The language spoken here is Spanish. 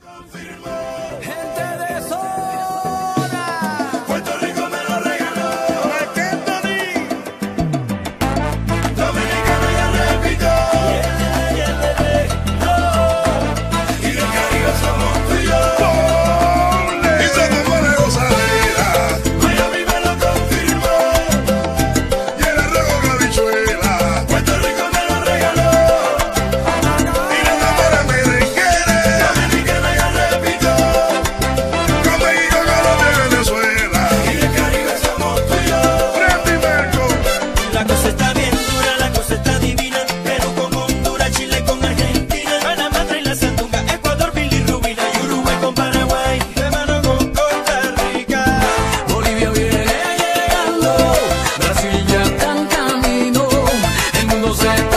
Gente de zona. Puerto Rico me lo regaló. Dominicana ya repito. Y del Caribe somos tú y yo. Y somos buena gozadera. Miami me lo confirmó. Y el arroz con habichuela. Puerto Rico me lo regaló. Y los tambores merengueres. Dominicana ya repito. Con México, Colombia y Venezuela. Y del Caribe somos tú y yo. Brandy Marco. La cosa está bien dura, la cosa está divina. Perú con Honduras, Chile con Argentina, Panamá trae la sandunga, Ecuador, bilirrubina y Uruguay con Paraguay, de mano con Costa Rica. Bolivia viene llegando, Brasil ya está en camino, el mundo se está